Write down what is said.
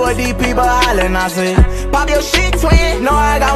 these people hollering, I say, pop your shit, twin. No, I got